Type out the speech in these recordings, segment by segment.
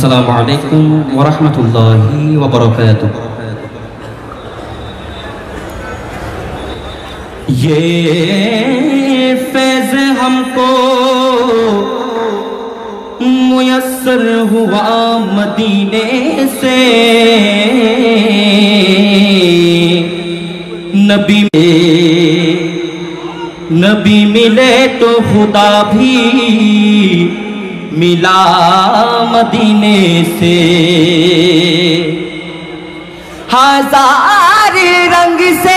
अस्सलामु अलैकुम वरहमतुल्लाहि वबरकातुह। ये फैज़ हमको मुयस्सर हुआ मदीने से, नबी मिले तो खुदा भी मिला मदीने से। हजार रंग से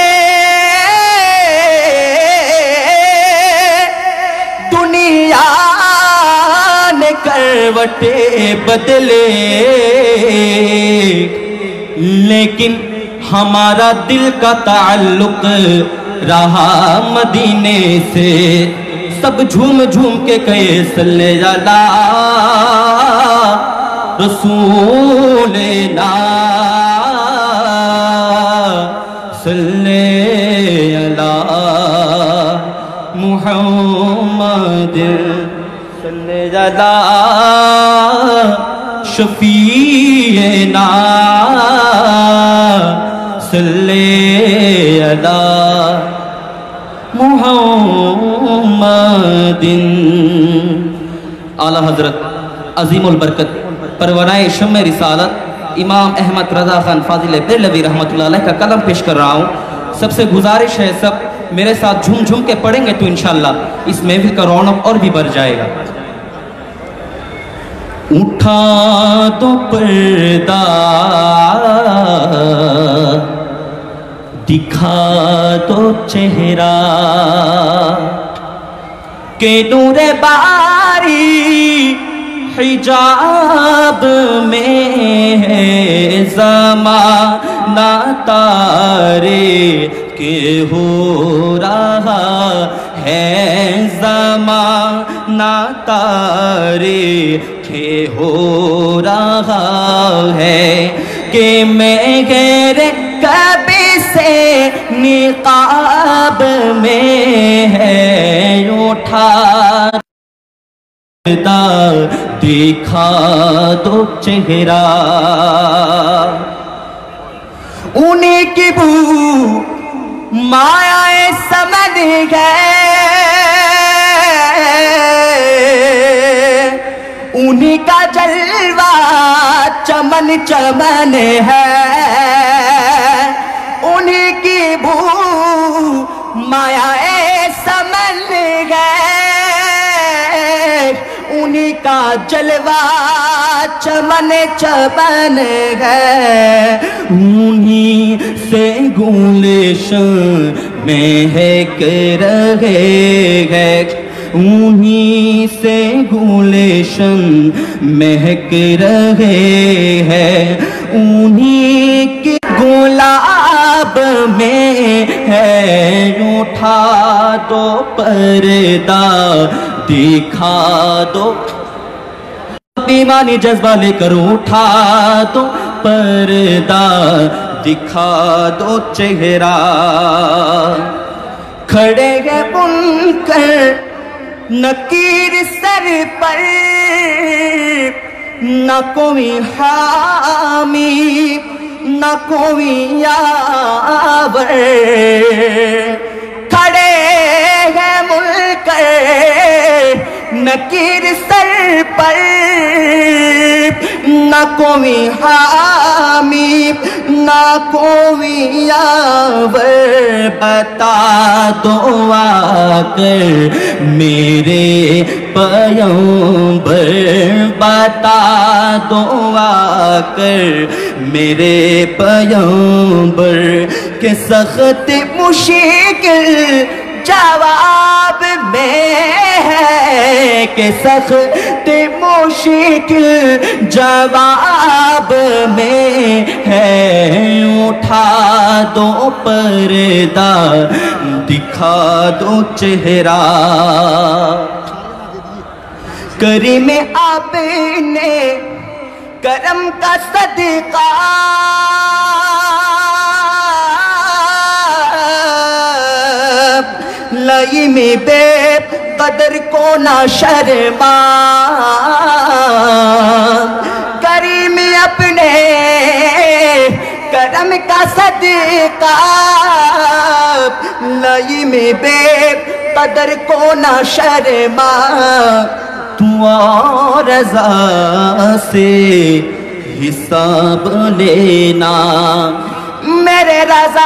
दुनिया ने करवटे बदले, लेकिन हमारा दिल का ताल्लुक रहा मदीने से। सब झूम झूम के कहे सल्ले अला रसूले ना, सल्ले अला मुहम्मद, सल्ले अला शफीए ना, सल्ले अला मुहम्मदिन। आला हजरत अजीमुल बरकत परवनाए शम्मे रिसालत इमाम अहमद रजा खान फाजिल बेरलवी रहमतुल्लाह अलैह का कलम पेश कर रहा हूँ। सबसे गुजारिश है सब मेरे साथ झूम झूम के पढ़ेंगे तो इंशाअल्लाह इस महफिल का रौनक और भी बढ़ जाएगा। उठा दो पर्दा, दिखा दो चेहरा, के नूरे बारी हिजाब में है ज़माना तारे के हो रहा है, ज़माना तारे के हो रहा है। कि मैं गैर कभी से निकाब में है उठा दिखा दो चेहरा, उन्हीं की बू मायाएं समझ गए, उन्हीं का जलवा चमन चमन है, उन्हीं की भू मायाएं समझ गए, उन्हीं का जलवा चमन चमन है। उन्हीं से गुलशन महक रहे हैं, उन्हीं से गुलशन महक रहे हैं, उन्हीं के गुलाब में है उठा दो पर्दा, दिखा दो बेईमानी जज्बा लेकर उठा दो पर्दा, दिखा दो चेहरा। खड़े हैं बुनकर नकीर सर पर, न कोई हामी न कोई यावर, खड़े हैं मुनकर नकीर सर पर, न कोई हामी न कोई यावर। बता दो आकर मेरे पैगंबर, बता दो आकर मेरे पैगंबर के सख्त मुश्किल जवाब में है, के सख्त मुश्किल जवाब में है। उठा दो पर्दा, दिखा दो चेहरा। करीम आपने करम का सदका, लई में बेकदर को ना शर्मा, اپنے کرم کا صدقہ لائی میں بے قدر کو نہ شرما تو اور رضا سے حساب لینا میرے رضا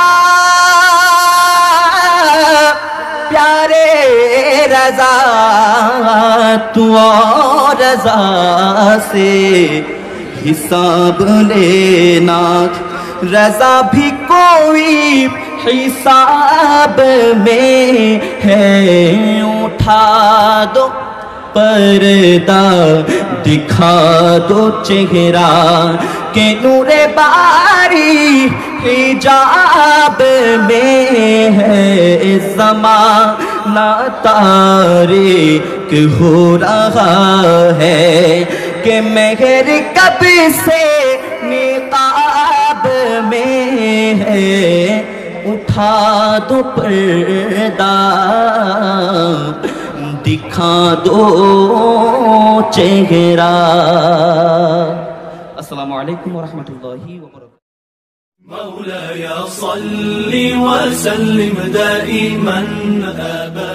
پیارے رضا تو اور رضا سے حساب لینا رضا بھی کوئی حساب میں ہے اٹھا دو پردہ دکھا دو چہرہ کہ نور باری حجاب میں ہے زمانہ تاریک ہو رہا ہے کہ مہر کب سے نقاب میں ہے اٹھا دو پردہ دکھا دو چہرہ السلام علیکم ورحمۃ اللہ وبرکاتہ مولاي صل وسلم دائما أبدا